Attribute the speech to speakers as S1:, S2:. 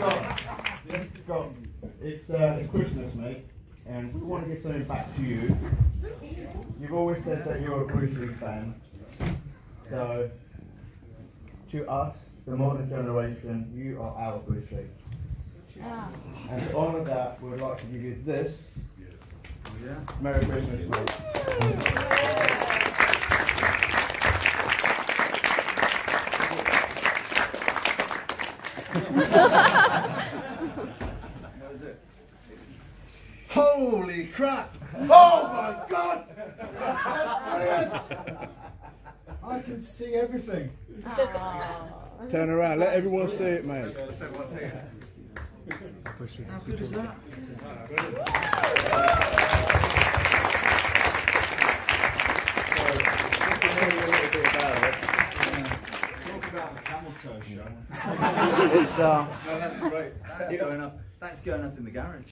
S1: Scott, it's Christmas, mate, and we want to give something back to you. You've always said that you're a Bruce Lee fan, so to us, the modern generation, you are our Bruce Lee. And to honour that, we'd like to give you this. Yeah. Merry Christmas, please.
S2: What is it?
S3: Holy crap!
S1: Oh my God!
S3: That's brilliant! I can see everything.
S4: Turn around, let everyone see it, mate.
S3: How good is that? Talk about the camel toe show.
S1: It's
S2: No, that's great. That's going up in the garage.